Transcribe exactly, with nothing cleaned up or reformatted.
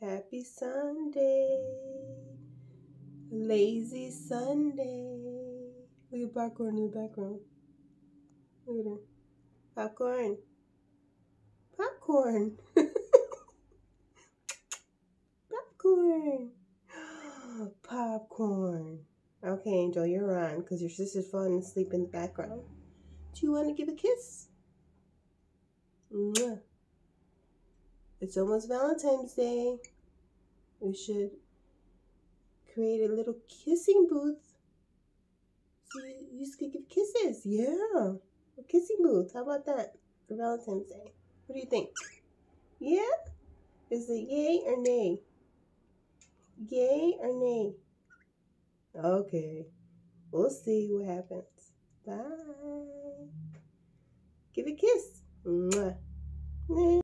Happy Sunday. Lazy Sunday. Look at popcorn in the background. Look at her. Popcorn. Popcorn. Popcorn. Popcorn. Okay, Angel, you're on because your sister's falling asleep in the background. Do you want to give a kiss? Mwah. It's almost Valentine's Day. We should create a little kissing booth. So you, you just could give kisses. Yeah. A kissing booth. How about that for Valentine's Day? What do you think? Yeah? Is it yay or nay? Yay or nay? Okay. We'll see what happens. Bye. Give a kiss. Mwah.